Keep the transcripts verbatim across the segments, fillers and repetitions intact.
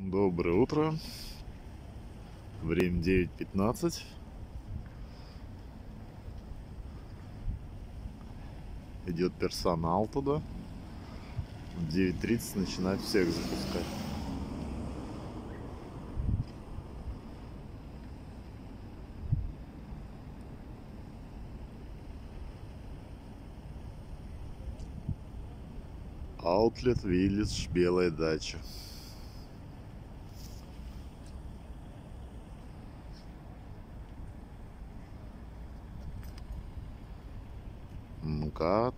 Доброе утро. Время девять пятнадцать. Идет персонал туда. В девять тридцать начинает всех запускать. Outlet Village, Белая дача. МКАД.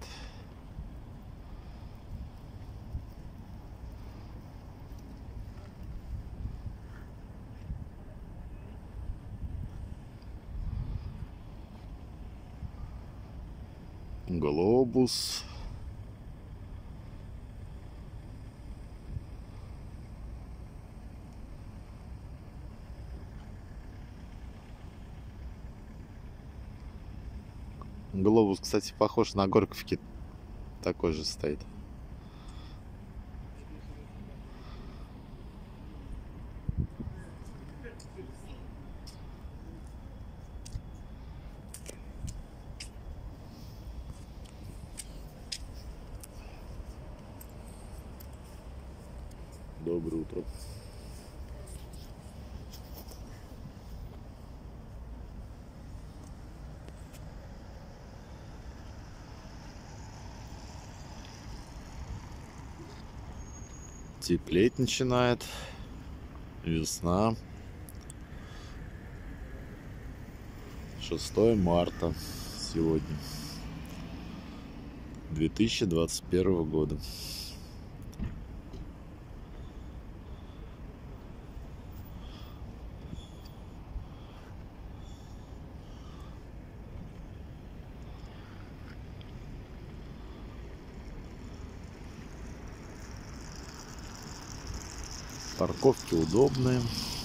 Глобус. Глобус, кстати, похож на Горьковке. Такой же стоит. Доброе утро. Теплеть начинает. Весна. шестое марта сегодня. две тысячи двадцать первого года. Парковки удобные.